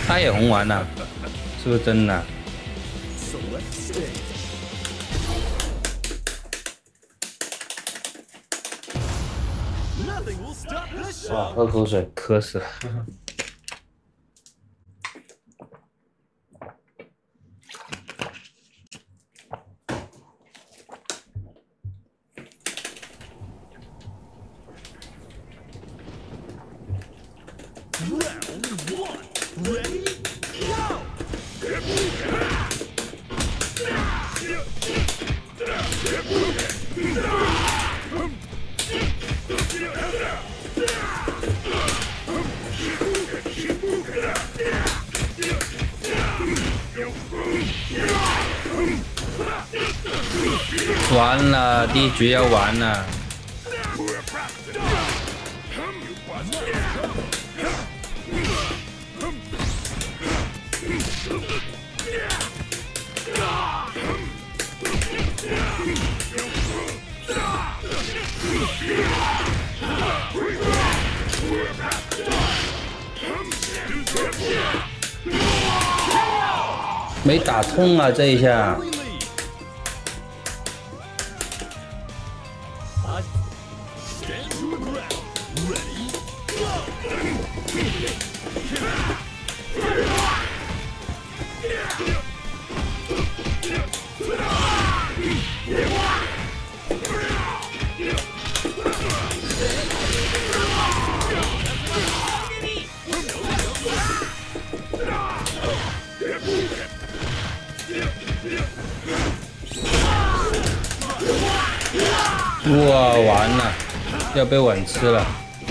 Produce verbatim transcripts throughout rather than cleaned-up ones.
他也红完了，是不是真的？哇，喝口水，渴死了。完了，第一局要完了。没打通啊，这一下。哇，完了，要被稳吃了。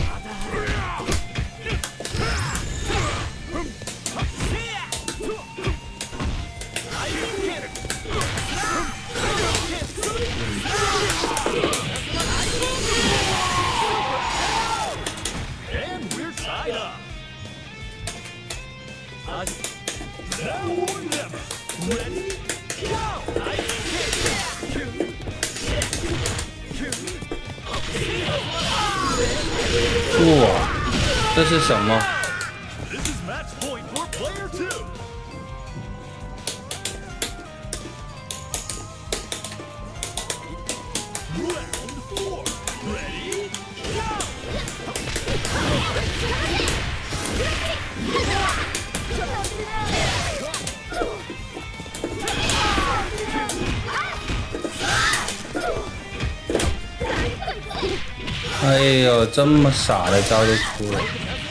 哇，这是什么？哎呦，这么傻的招就出了！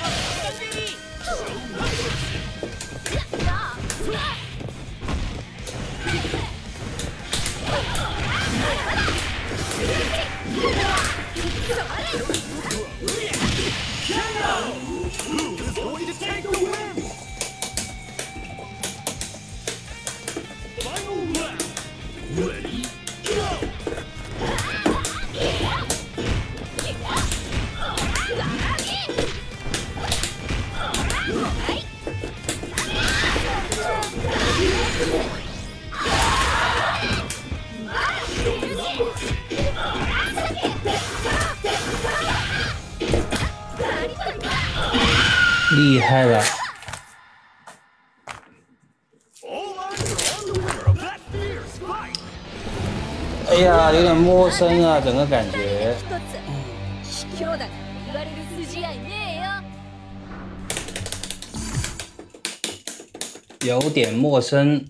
厉害了！哎呀，有点陌生啊，整个感觉。有点陌生。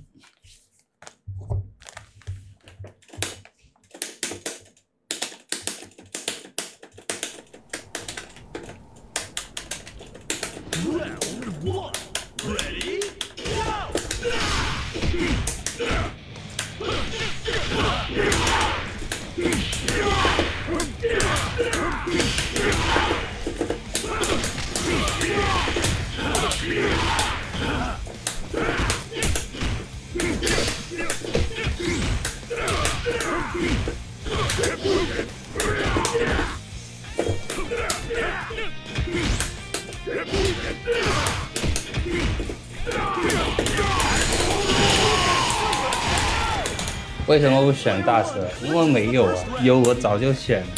为什么不选大蛇？因为没有啊，有我早就选了。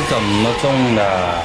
怎么中的？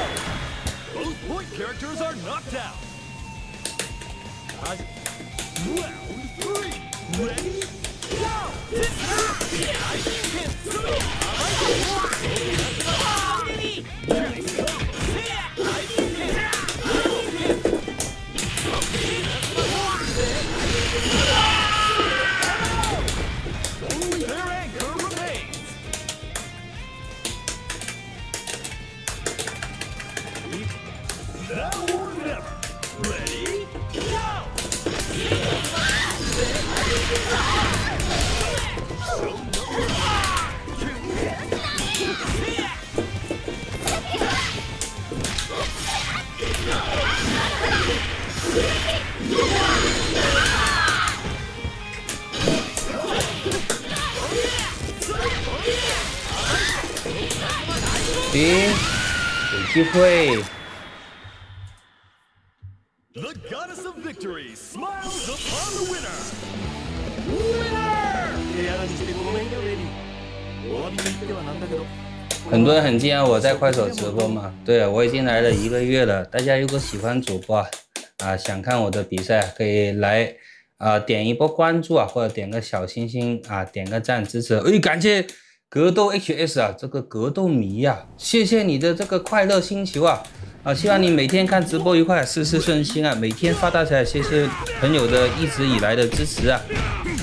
行，有机会。 The goddess of victory smiles upon the winner. Winner! 很多人很惊讶我在快手直播嘛，对，我已经来了一个月了。大家如果喜欢主播啊，啊想看我的比赛，可以来啊点一波关注啊，或者点个小心心啊，点个赞支持。哎，感谢格斗 H S 啊，这个格斗迷呀、啊，谢谢你的这个快乐星球啊。 啊，希望你每天看直播愉快，事事顺心啊！每天发大财，谢谢朋友的一直以来的支持啊！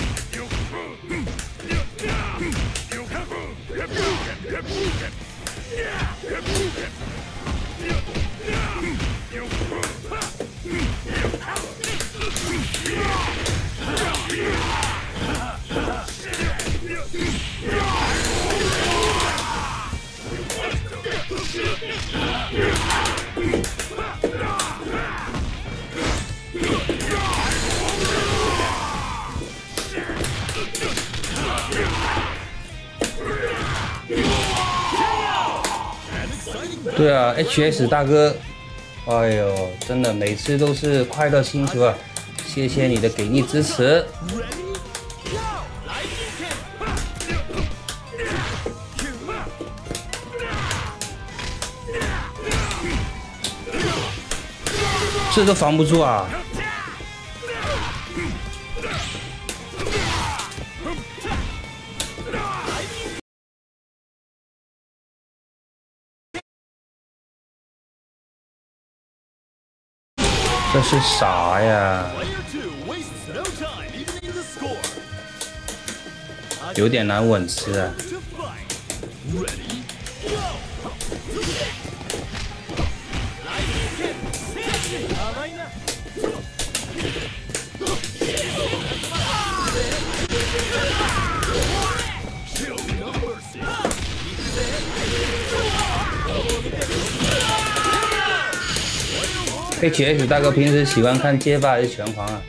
对啊 ，H S 大哥，哎呦，真的每次都是快乐星球啊！谢谢你的给力支持。这都防不住啊！ 这是啥呀？有点难稳吃啊！H S 大哥平时喜欢看街霸还是拳皇啊？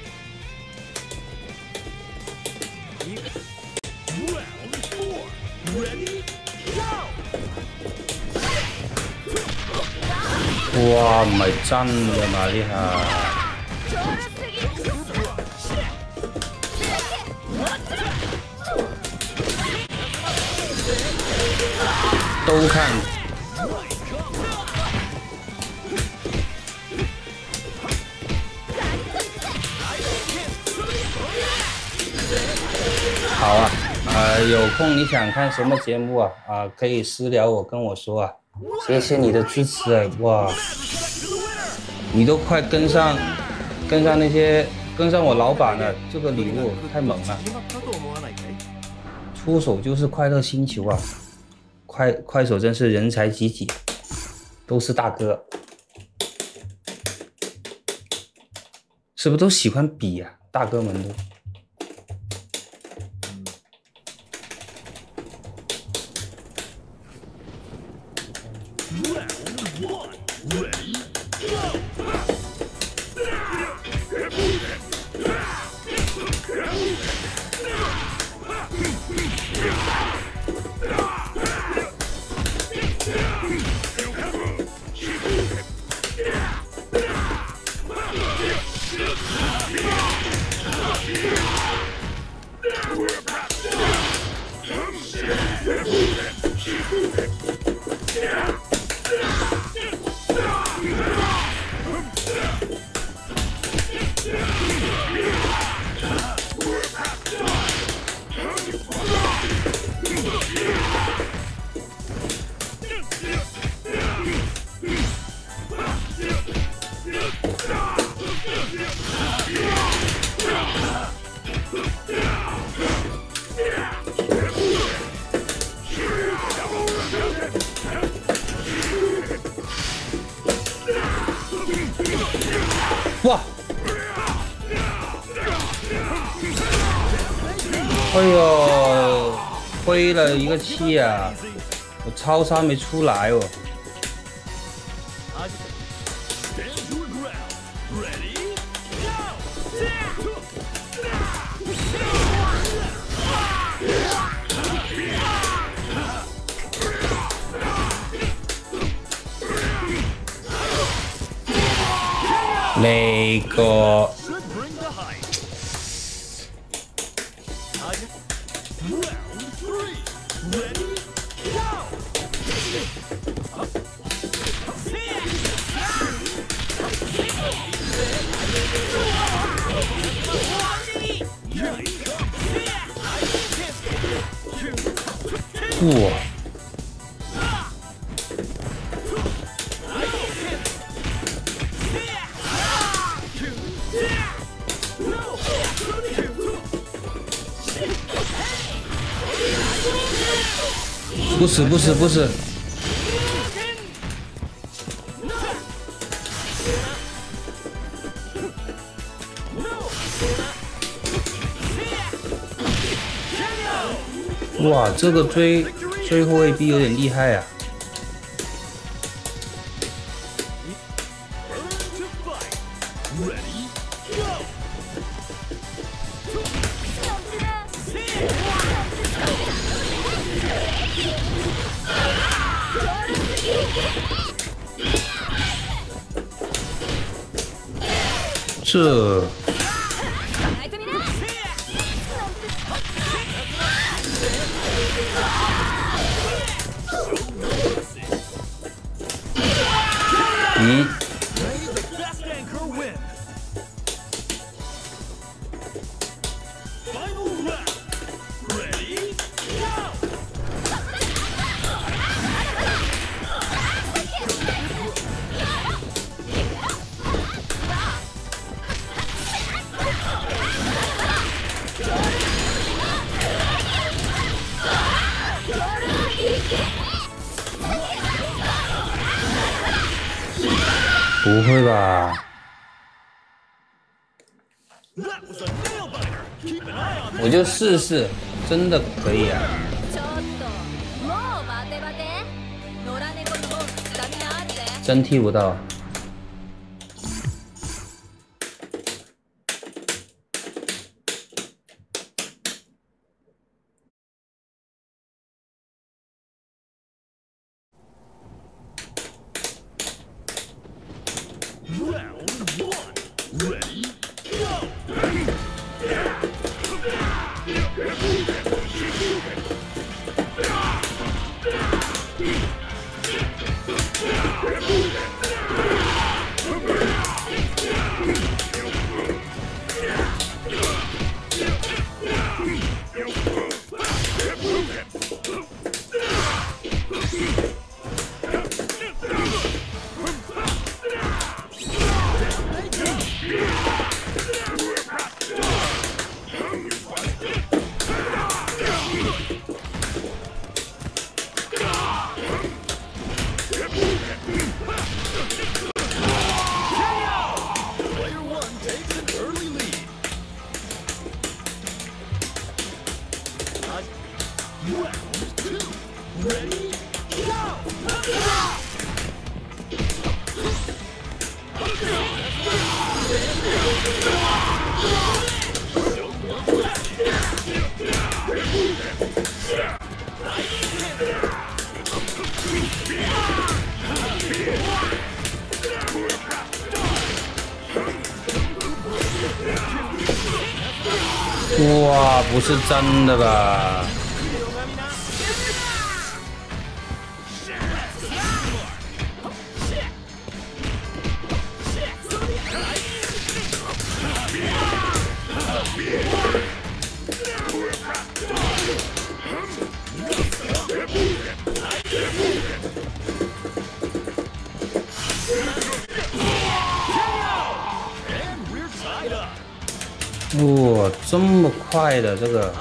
哇，唔係真㗎嘛呢下！都看。 好啊，呃，有空你想看什么节目啊？啊，可以私聊我跟我说啊。谢谢你的支持啊！哇，你都快跟上，跟上那些，跟上我老板了。这个礼物太猛了，出手就是快乐星球啊！快快手真是人才济济，都是大哥，是不是都喜欢比呀、啊？大哥们都。 哇！哎呦，亏了一个气啊！我超杀没出来哦。 那个，哇！ 不是不是不是，哇，这个追追后卫 B 有点厉害啊！这。 嗯，不会吧？我就试试，真的可以啊！真踢不到。 哇，不是真的吧？哇，这么快的这个！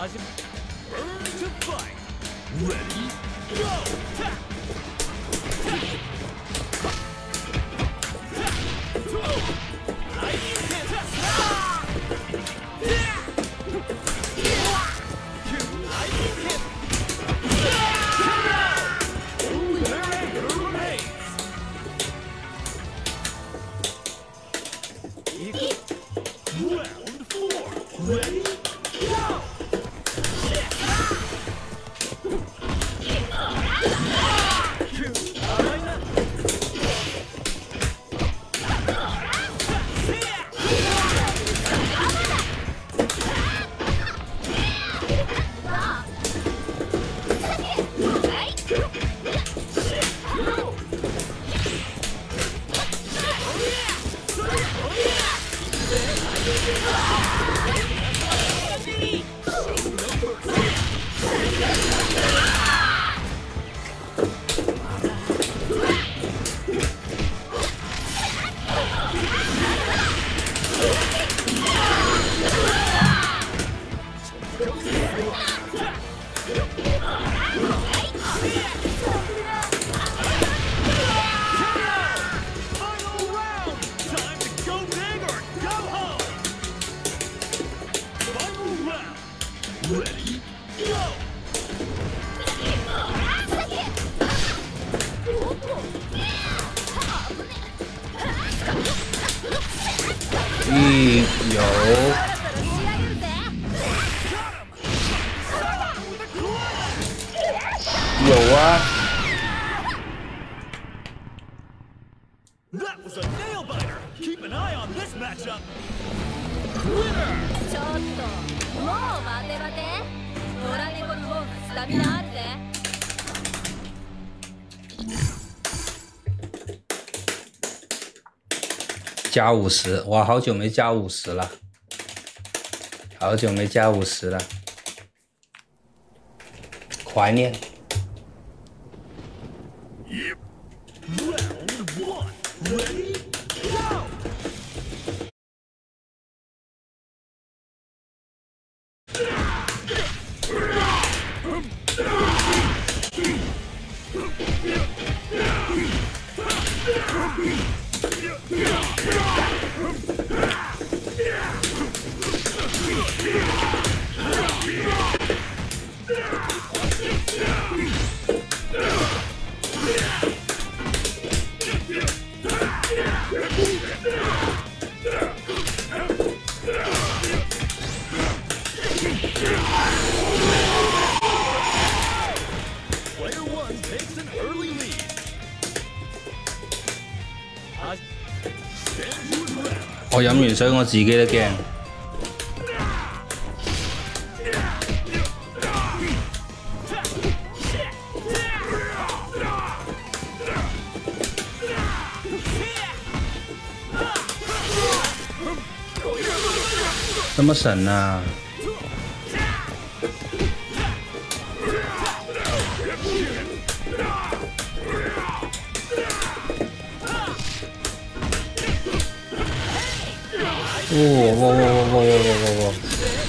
加五十，哇，好久没加五十了，好久没加五十了，怀念。 我飲完水我自己都驚。這麼神啊！哇哇哇哇哇哇哇哇！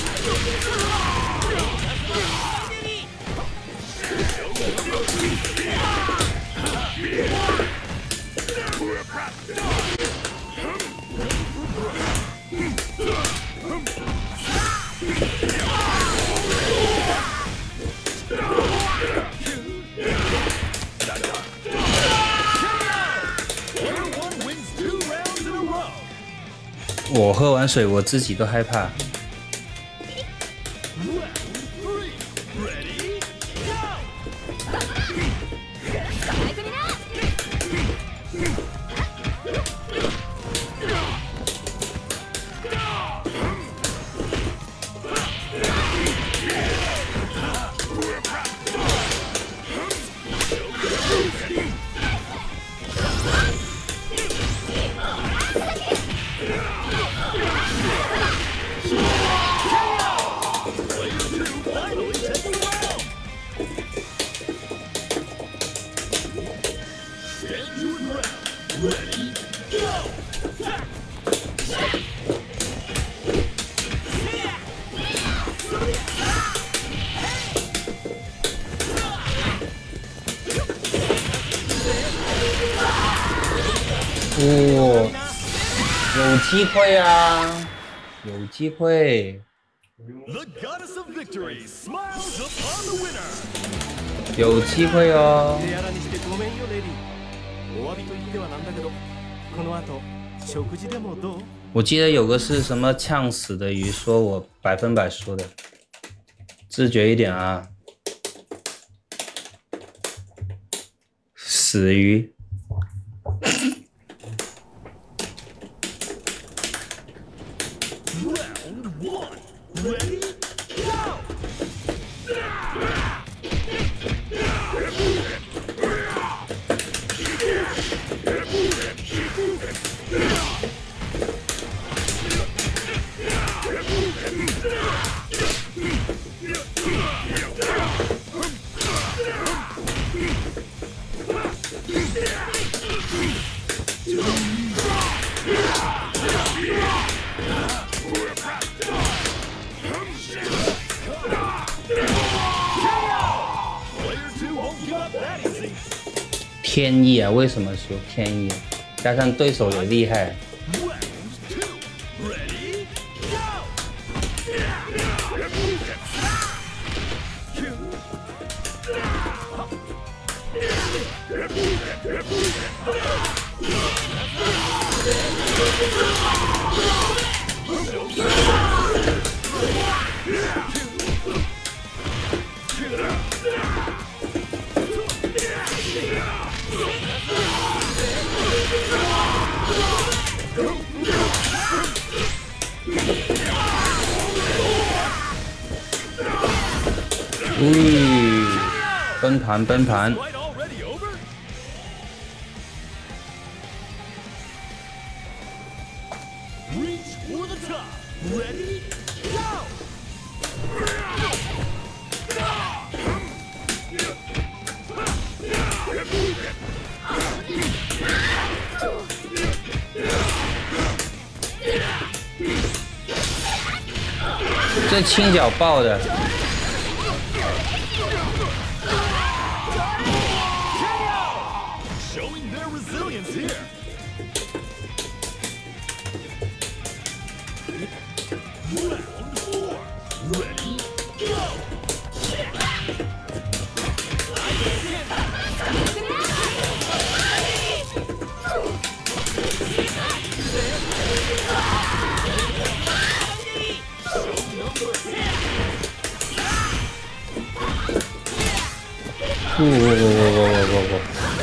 我喝完水，我自己都害怕。哦，有机会啊，有机会。有机会哦。我记得有个是什么呛死的鱼，说我百分百输的，自觉一点啊。死鱼。天意啊，为什么输？天意，加上对手也厉害。 呜，崩盘崩盘。 Fight already over? Reach for the top. Ready? Go! 这轻脚爆的。 Showing their resilience here. Round four. Ready? Go! 不不不不不不不不！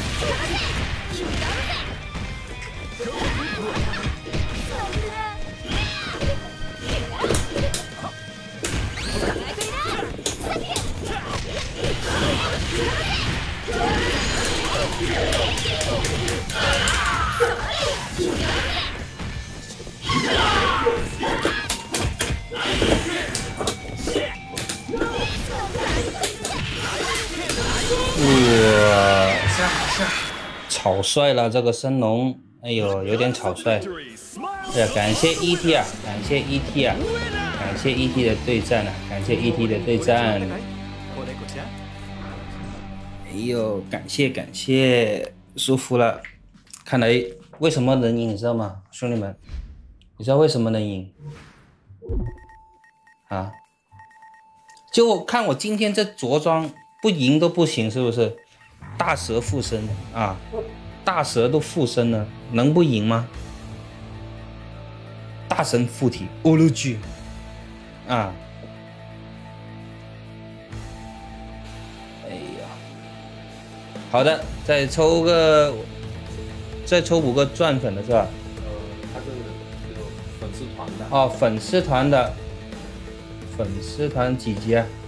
哇，草率了这个升龙，哎呦，有点草率。对啊，感谢 E T 啊，感谢 E T 啊，感谢 E T 的对战啊，感谢 E T 的对战。哎呦，感谢感谢，舒服了。看来为什么能赢，你知道吗，兄弟们？你知道为什么能赢？啊？就看我今天这着装。 不赢都不行，是不是？大蛇附身啊，大蛇都附身了，能不赢吗？大神附体，欧陆剧啊！哎呀，好的，再抽个，再抽五个钻粉的是吧？ 呃，他是有粉丝团的。 哦，粉丝团的，粉丝团几级啊？